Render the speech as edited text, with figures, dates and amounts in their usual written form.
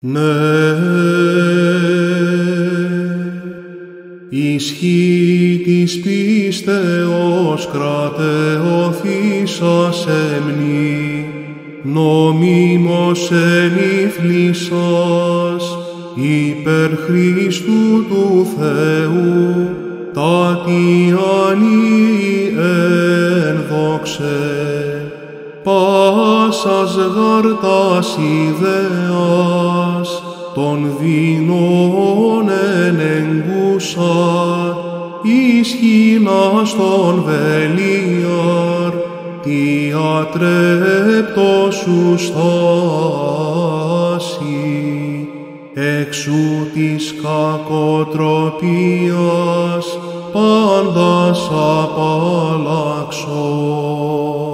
Ναι, ισχύ της πίστεως κρατεωθήσας εμνή, νομίμως ενηθλίσας, υπερ Χριστού του Θεού, τατιανοί εν δόξε, πάσας γαρ τας ιδέας, των δεινών ενεγκούσα, ισχυνάς τον βελίαρ, τι ατρέπτος σου στάσει, εξού της κακοτροπίας πάντας απαλλάξω.